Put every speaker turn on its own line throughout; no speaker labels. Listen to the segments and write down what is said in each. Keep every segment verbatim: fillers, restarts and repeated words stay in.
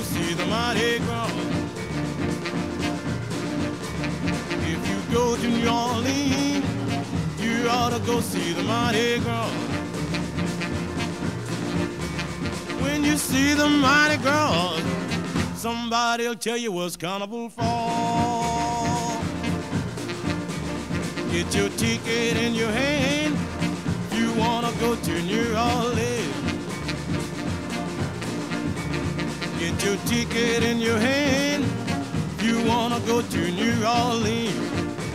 see the Mardi Gras. If you go to New Orleans, you ought to go see the Mardi Gras. When you see the Mardi Gras, somebody'll tell you what's carnival for. Get your ticket in your hand if you wanna go to New Orleans. Get your ticket in your hand if you wanna go to New Orleans.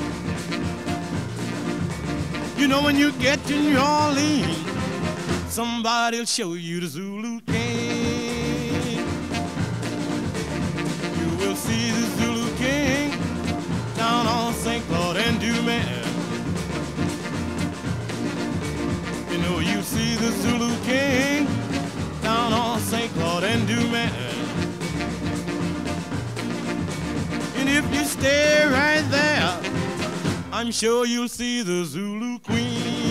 You know when you get to New Orleans, somebody'll show you the Zulu King. You will see the Zulu King down on Saint Claude and Dumas. You know you see the Zulu King down on Saint Claude and Dumas. And if you stay right there, I'm sure you'll see the Zulu Queen.